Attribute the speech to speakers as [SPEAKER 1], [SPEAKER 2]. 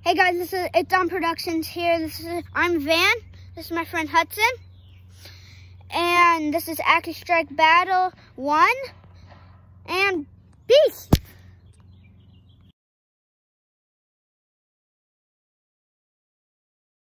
[SPEAKER 1] Hey guys, it's on Productions here. I'm Van. This is my friend Hudson. And this is Active Strike Battle 1. And peace!